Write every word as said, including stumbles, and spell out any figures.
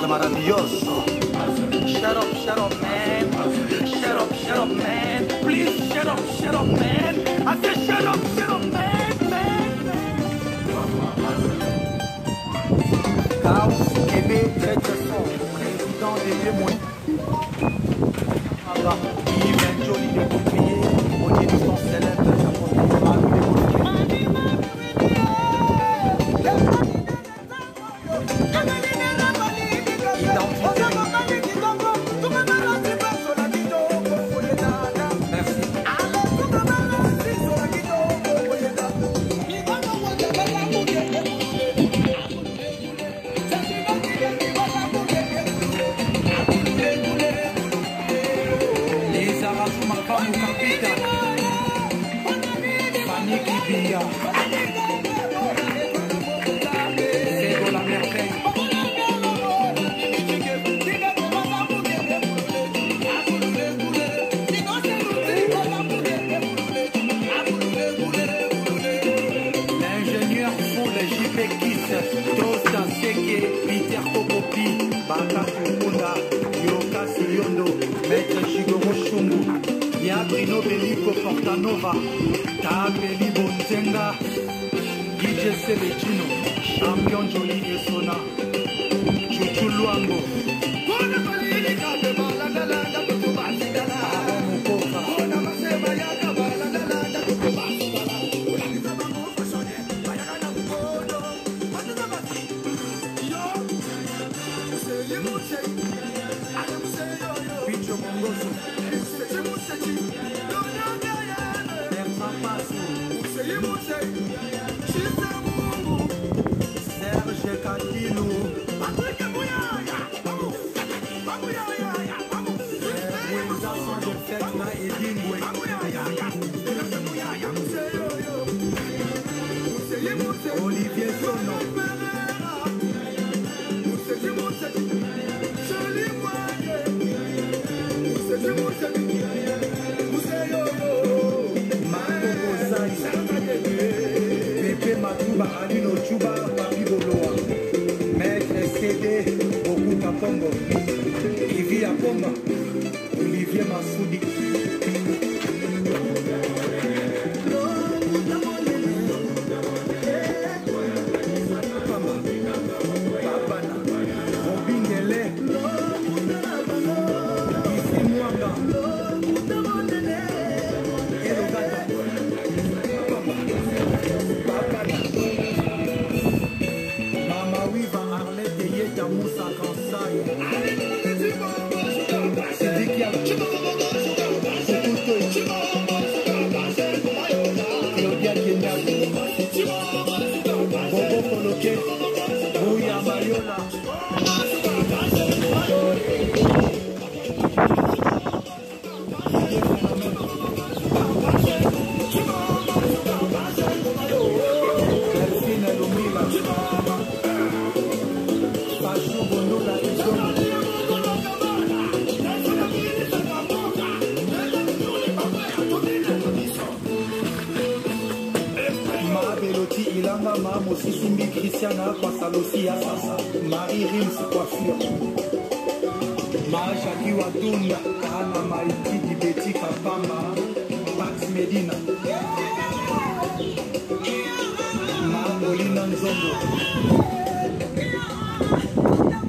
maravilloso. Shut up, shut up, man. Shut up, shut up, man. Please shut up, shut up, man. I said shut up, shut up, man, man, man. Kao, Québec, Trétesson, président des témoins. Allah, Yves Jolie de Pompier, au lieu du temps célèbre de sa Portanova, Tabeli Bonzenga, D J Selecino, Champion Jolie de Sona, Chuchu Luango. Olivier Sono. Marco Bozai. Pepe Matuba Alino Chuba Papi Boloa. Maître C D Okuka Pongo. Ivi Aponga. Olivier Massoudi. Mosisumbi Christiana Kwasalosi Asasa Marie Rims Coiffure Ma Jackie Wadunda Ana Maiti Dibeti Kapama Pax Medina Ma Molina Nzongo